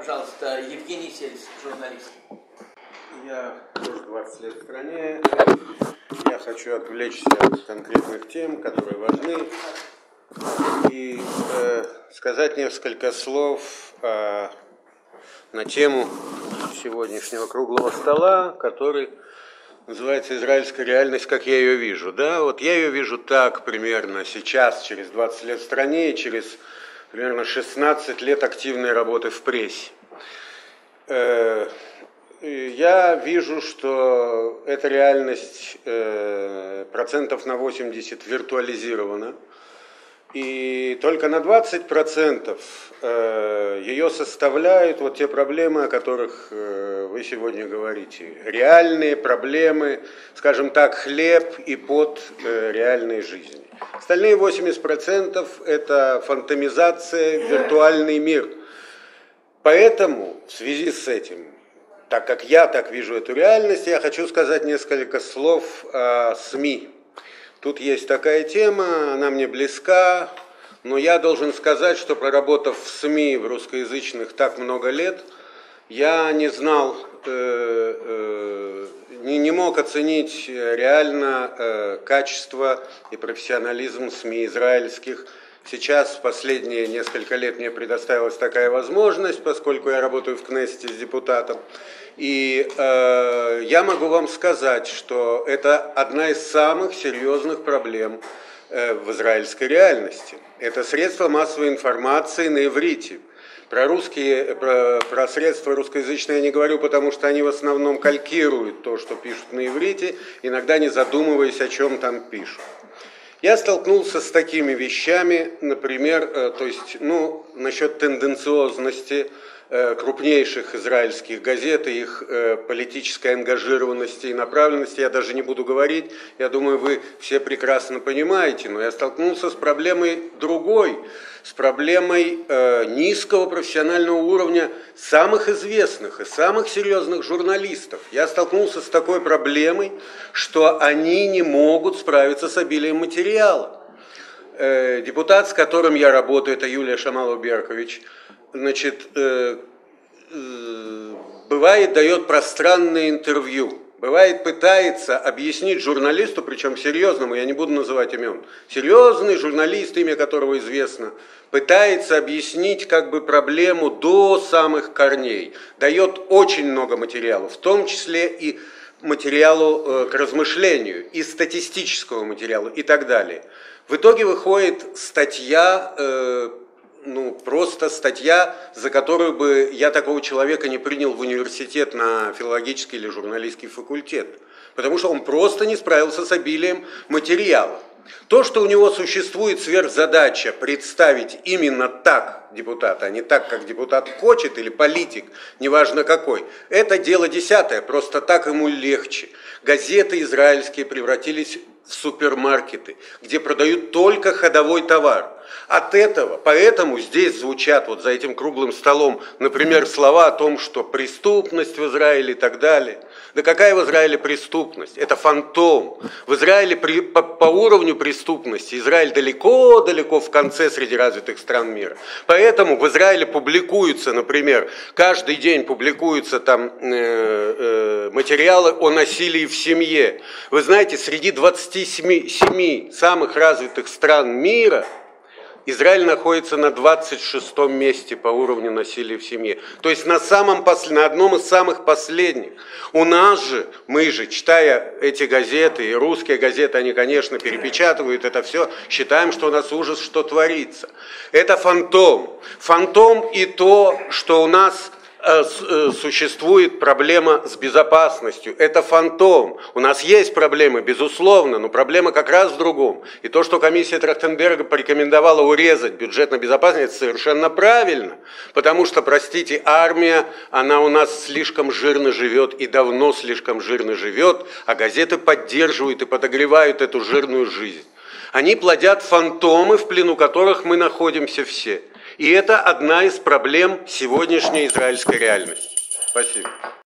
Пожалуйста, Евгений Сельц, журналист. Я тоже 20 лет в стране. Я хочу отвлечься от конкретных тем, которые важны, и сказать несколько слов на тему сегодняшнего круглого стола, который называется «Израильская реальность, как я ее вижу». Да, вот я ее вижу так примерно сейчас, через 20 лет в стране и через примерно 16 лет активной работы в прессе. Я вижу, что эта реальность процентов на 80 виртуализирована, и только на 20% ее составляют вот те проблемы, о которых вы сегодня говорите. Реальные проблемы, скажем так, хлеб и пот реальной жизни. Остальные 80% это фантомизация, виртуальный мир. Поэтому в связи с этим, так как я так вижу эту реальность, я хочу сказать несколько слов о СМИ. Тут есть такая тема, она мне близка, но я должен сказать, что проработав в СМИ в русскоязычных так много лет, я не знал, не мог оценить реально качество и профессионализм СМИ израильских. Сейчас, в последние несколько лет, мне предоставилась такая возможность, поскольку я работаю в Кнессете с депутатом. И я могу вам сказать, что это одна из самых серьезных проблем в израильской реальности. Это средства массовой информации на иврите. Про средства русскоязычные я не говорю, потому что они в основном калькируют то, что пишут на иврите, иногда не задумываясь, о чем там пишут. Я столкнулся с такими вещами, например, насчет тенденциозности крупнейших израильских газет и их политической ангажированности и направленности я даже не буду говорить, я думаю, вы все прекрасно понимаете, но я столкнулся с проблемой другой, с проблемой низкого профессионального уровня самых известных и самых серьезных журналистов. Я столкнулся с такой проблемой, что они не могут справиться с обилием материала. Депутат, с которым я работаю, это Юлия Шамалова-Беркович, бывает дает пространное интервью, бывает пытается объяснить журналисту, причем серьезному, я не буду называть имен, серьезный журналист, имя которого известно, пытается объяснить проблему до самых корней, дает очень много материала, в том числе и материалу к размышлению, и статистического материала и так далее. В итоге выходит статья, просто статья, за которую бы я такого человека не принял в университет на филологический или журналистский факультет, потому что он просто не справился с обилием материала. То, что у него существует сверхзадача представить именно так депутата, а не так, как депутат хочет, или политик, неважно какой, это дело десятое, просто так ему легче. Газеты израильские превратились в супермаркеты, где продают только ходовой товар. От этого, поэтому здесь звучат вот за этим круглым столом, например, слова о том, что преступность в Израиле и так далее. Да какая в Израиле преступность? Это фантом. В Израиле по уровню преступности Израиль далеко-далеко в конце среди развитых стран мира. Поэтому в Израиле публикуются, например, каждый день публикуются там материалы о насилии в семье. Вы знаете, среди 27 самых развитых стран мира Израиль находится на 26-м месте по уровню насилия в семье. То есть на одном из самых последних. У нас же, мы же, читая эти газеты, и русские газеты, они, конечно, перепечатывают это все, считаем, что у нас ужас, что творится. Это фантом. Фантом и то, что у нас существует проблема с безопасностью. Это фантом. У нас есть проблемы, безусловно, но проблема как раз в другом. И то, что комиссия Трахтенберга порекомендовала урезать бюджет на безопасность, это совершенно правильно. Потому что, простите, армия, она у нас слишком жирно живет и давно слишком жирно живет, а газеты поддерживают и подогревают эту жирную жизнь. Они плодят фантомы, в плену которых мы находимся все. И это одна из проблем сегодняшней израильской реальности. Спасибо.